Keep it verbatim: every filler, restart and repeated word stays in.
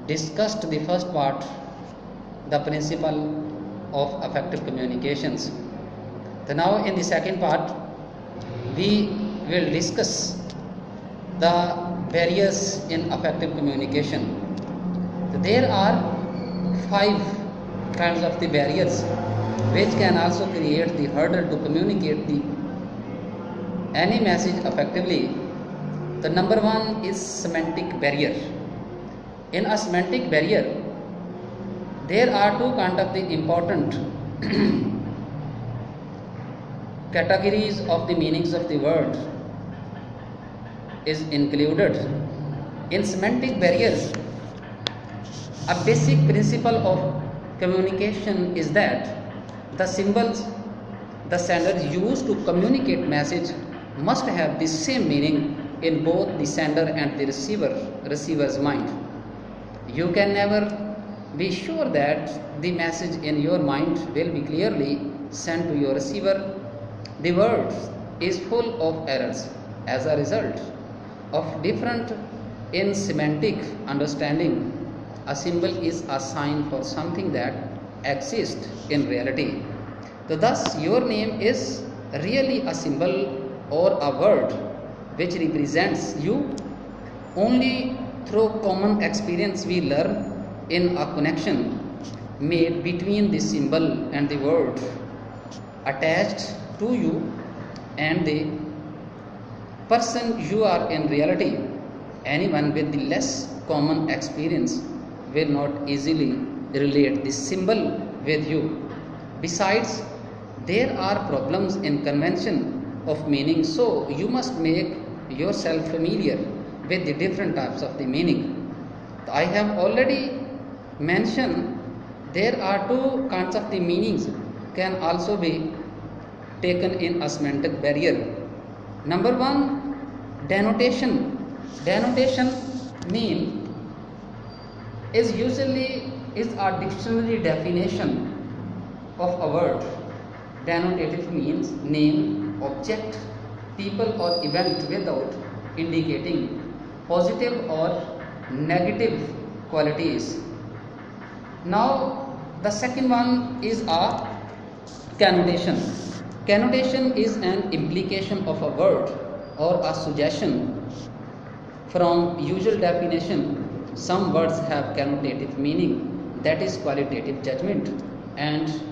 discussed the first part, the principle of effective communications. So now in the second part, we will discuss the barriers in effective communication. So there are five kinds of the barriers which can also create the hurdle to communicate the any message effectively. The number one is semantic barrier. In a semantic barrier, there are two kind of the important categories of the meanings of the word is included. In semantic barriers, a basic principle of communication is that the symbols the sender use to communicate message must have the same meaning in both the sender and the receiver receiver's mind. You can never be sure that the message in your mind will be clearly sent to your receiver. The world is full of errors as a result of different in semantic understanding. A symbol is a sign for something that exists in reality. So thus your name is really a symbol or a word which represents you. Only through common experience we learn in a connection made between the symbol and the word attached to you and the person you are in reality. Anyone with the less common experience will not easily relate this symbol with you. Besides, there are problems in convention of meaning, so you must make yourself familiar with the different types of the meaning. I have already mentioned there are two kinds of the meanings can also be taken in a semantic barrier. Number one, denotation. Denotation mean is usually is a dictionary definition of a word. Denotative means name, object, people or event without indicating positive or negative qualities. Now the second one is a connotation. Connotation is an implication of a word or a suggestion. From usual definition, some words have connotative meaning, that is qualitative judgment, and